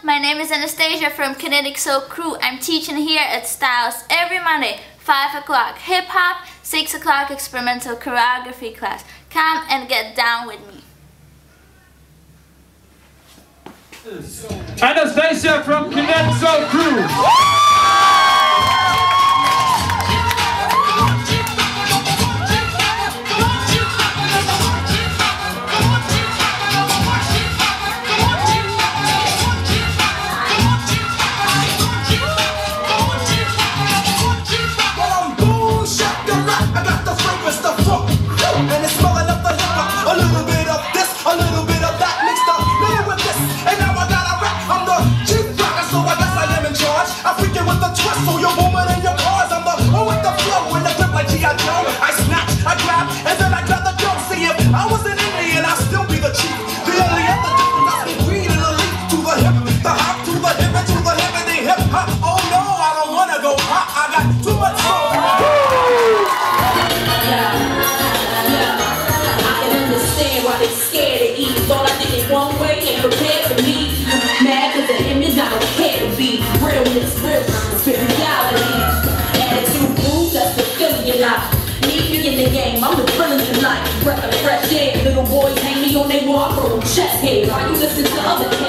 My name is Anastasia from Kinetic Soul Crew. I'm teaching here at Stylez every Monday, 5 o'clock hip hop, 6 o'clock experimental choreography class. Come and get down with me. Anastasia from Kinetic Soul Crew. And it's smelling up the hip-hop. A little bit of this, a little bit of that, mixed up, little with this. And now I gotta rap. I'm the chief rocker, so I guess I am in charge. I freaking with the twist, so you're booming in your cars. I'm the one with the flow, and the grip like G.I. Joe. I snatch, I grab, and then I grab the drum. See, if I was an Indian, I'd still be the chief. The only other difference, I be green and elite. To the hip, the hop, to the hip, and to the hip, and the hip hop. Oh no, I don't wanna go hop. I got too much soul. Why they scared to eat? Thought I did it one way and prepared for me. Mad cause the image I don't care to be. Realness, real spirituality. Attitude rules, that's the feeling you like. Need me in the game, I'm the feeling tonight. Breath of fresh air, little boys hang me on their wall, bro, chest hair. Why you listen to other